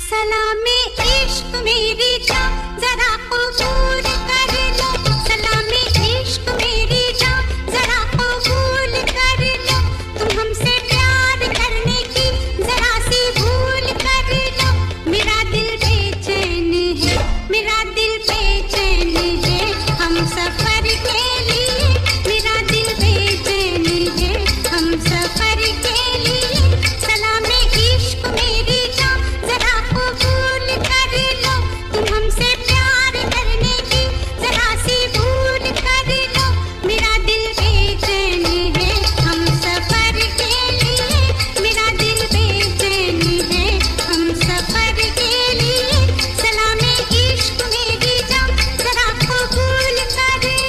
Salameh इश्क मेरी जान जरा कबूल कर लो, सलामे इश्क मेरी जान जरा कबूल कर लो, तुम हमसे प्यार करने की जरा सी भूल कर लो। मेरा दिल बेचैन है, मेरा दिल बेचैन है हम सफर के लिए, मेरा दिल बेचैन है हम सफर के लिए। सलामे इश्क मेरी जान जरा कबूल कर लो, तुम हमसे प्यार करने की जरा सी भूल कर लो। मेरा दिल बेचैन है हम सफर के लिए, मेरा दिल बेचैन है हम सफर के लिए। सलामे इश्क मेरी जान जरा कबूल कर लो।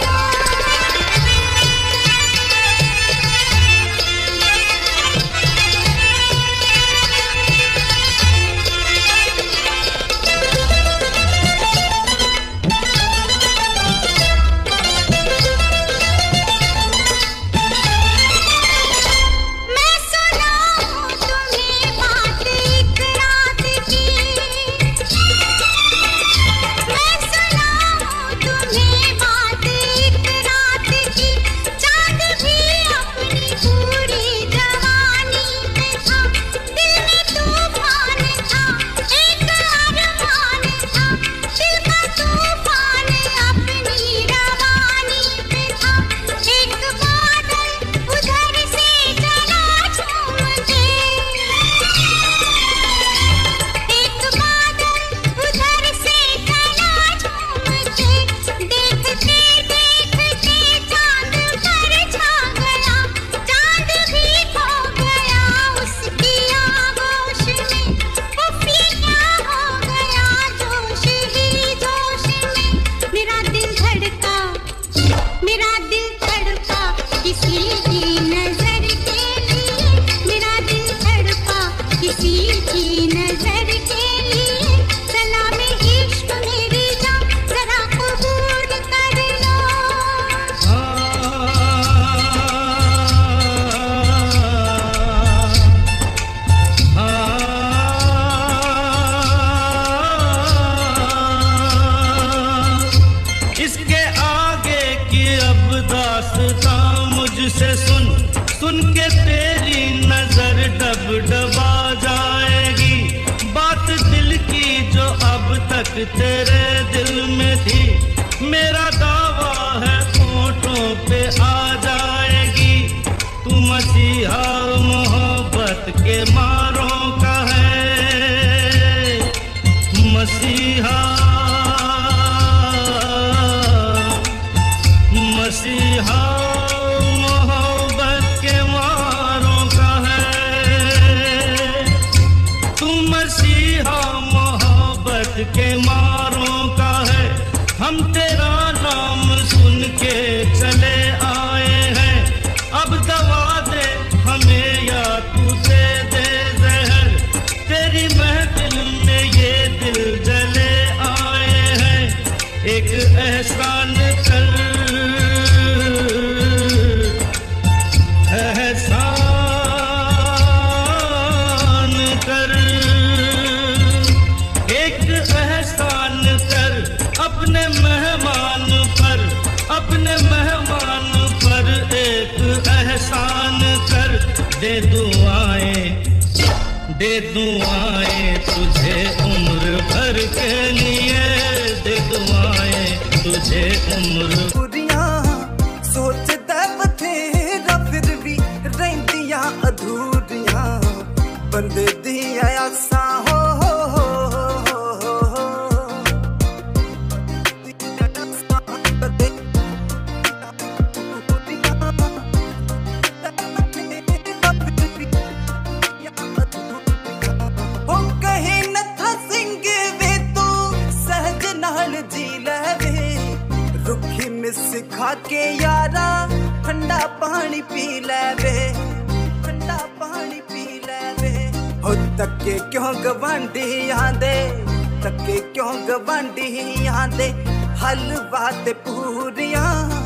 मैं सुनाऊं तुम्हें बात एक रात की, मैं सुनाऊं तुम्हें बात एक रात की। चाँद भी अपनी पूरी जवानी पे था, दिल में तूफान था, एक अरमान था, दिल का तूफान अपनी रवानी पे था। एक बादल उधर से चला झूम के, एक बादल उधर से चला झूम के, देखते देखते चांद पर छा गया, चांद भी खो गया उसकी आगोश में। उफ ये क्या हो गया जोश ही जोश में, मेरा दिल धड़का, मेरा दिल धड़का किसी की नजर के लिए, मेरा दिल धड़का किसी की नजर के लिए। सलामे इश्क मेरी जान जरा कबूल कर लो। इसके आगे की अब दास्तां मुझसे सुन, सुन के तेरी नजर डब डबा जाएगी। बात दिल की जो अब तक तेरे दिल में थी, मेरा दावा है होठों पे आ जाएगी। तू मसीहा मोहब्बत के मारों का है, मसीहा मसीहा मोहब्बत के मारों का है। तू मसीहा मोहब्बत के मारों का है। हम तेरा नाम सुन के चले आए हैं, अब दवा दे हमें या तू दे दे जहर। तेरी महफिल में ये दिल जले आए हैं, एक एहसान कर, एहसान कर, एक एहसान कर अपने मेहमान पर, अपने मेहमान पर एक एहसान कर। दे दुआएं तुझे उम्र भर के लिए, दे दुआएं तुझे उम्र। पूरियां सोचदा बथेरा फिर भी रहंदियां अधूरियां, बंदे दियां आसां हो सिखा के यारा ठंडा पानी पी ले वे, ठंडा पानी पी ले वे। हो तके क्यों गवांढियां दे, तके क्यों गवांढियां दे, हलवा ते पूरियां